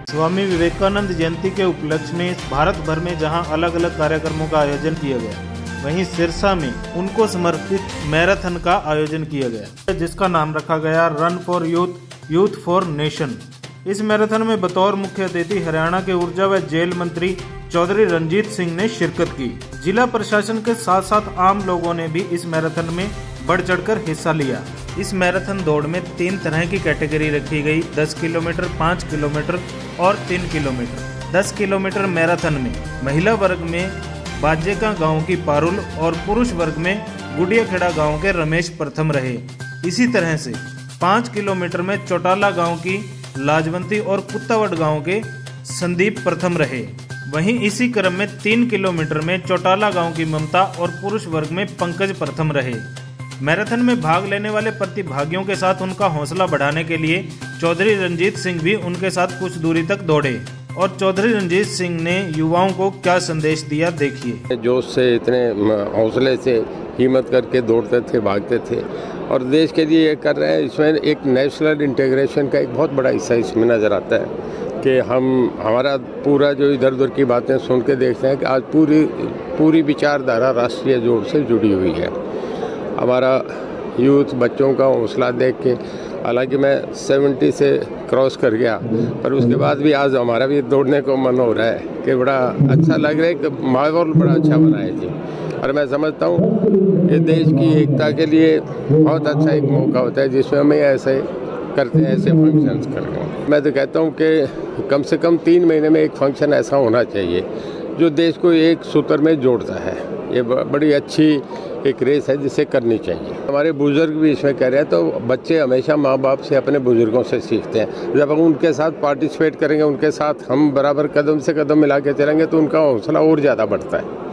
स्वामी विवेकानंद जयंती के उपलक्ष्य में भारत भर में जहां अलग अलग कार्यक्रमों का आयोजन किया गया, वहीं सिरसा में उनको समर्पित मैराथन का आयोजन किया गया, जिसका नाम रखा गया run for youth, youth for nation. इस मैराथन में बतौर मुख्य अतिथि हरियाणा के ऊर्जा व जेल मंत्री चौधरी रणजीत सिंह ने शिरकत की। जिला प्रशासन के साथ साथ आम लोगों ने भी इस मैराथन में बढ़ चढ़कर हिस्सा लिया। इस मैराथन दौड़ में 3 तरह की कैटेगरी रखी गई, 10 किलोमीटर, 5 किलोमीटर और 3 किलोमीटर। 10 किलोमीटर मैराथन में महिला वर्ग में बाजेका गांव की पारुल और पुरुष वर्ग में गुडियाखेड़ा गांव के रमेश प्रथम रहे। इसी तरह से 5 किलोमीटर में चौटाला गांव की लाजवंती और कुत्तावट गांव के संदीप प्रथम रहे। वहीं इसी क्रम में 3 किलोमीटर में चौटाला गांव की ममता और पुरुष वर्ग में पंकज प्रथम रहे। मैराथन में भाग लेने वाले प्रतिभागियों के साथ उनका हौसला बढ़ाने के लिए चौधरी रणजीत सिंह भी उनके साथ कुछ दूरी तक दौड़े। और चौधरी रणजीत सिंह ने युवाओं को क्या संदेश दिया, देखिए। जोश से, इतने हौसले से हिम्मत करके दौड़ते थे, भागते थे और देश के लिए ये कर रहे हैं। इसमें एक नेशनल इंटीग्रेशन का एक बहुत बड़ा हिस्सा इसमें नज़र आता है कि हमारा पूरा जो इधर उधर की बातें सुन के देखते हैं कि आज पूरी विचारधारा राष्ट्रीय जोड़ से जुड़ी हुई है। हमारा यूथ, बच्चों का हौसला देख के, हालांकि मैं 70 से क्रॉस कर गया, पर उसके बाद भी आज हमारा भी दौड़ने को मन हो रहा है कि बड़ा अच्छा लग रहा है कि माहौल बड़ा अच्छा बना है जी। और मैं समझता हूँ ये देश की एकता के लिए बहुत अच्छा एक मौका होता है जिसमें हमें ऐसे करते हैं, ऐसे फंक्शंस करते हैं। मैं तो कहता हूँ कि कम से कम 3 महीने में एक फंक्शन ऐसा होना चाहिए जो देश को एक सूत्र में जोड़ता है। ये बड़ी अच्छी एक रेस है जिसे करनी चाहिए। हमारे बुजुर्ग भी इसमें कह रहे हैं, तो बच्चे हमेशा माँ बाप से, अपने बुजुर्गों से सीखते हैं। जब हम उनके साथ पार्टिसिपेट करेंगे, उनके साथ हम बराबर कदम से कदम मिला के चलेंगे तो उनका हौसला और ज़्यादा बढ़ता है।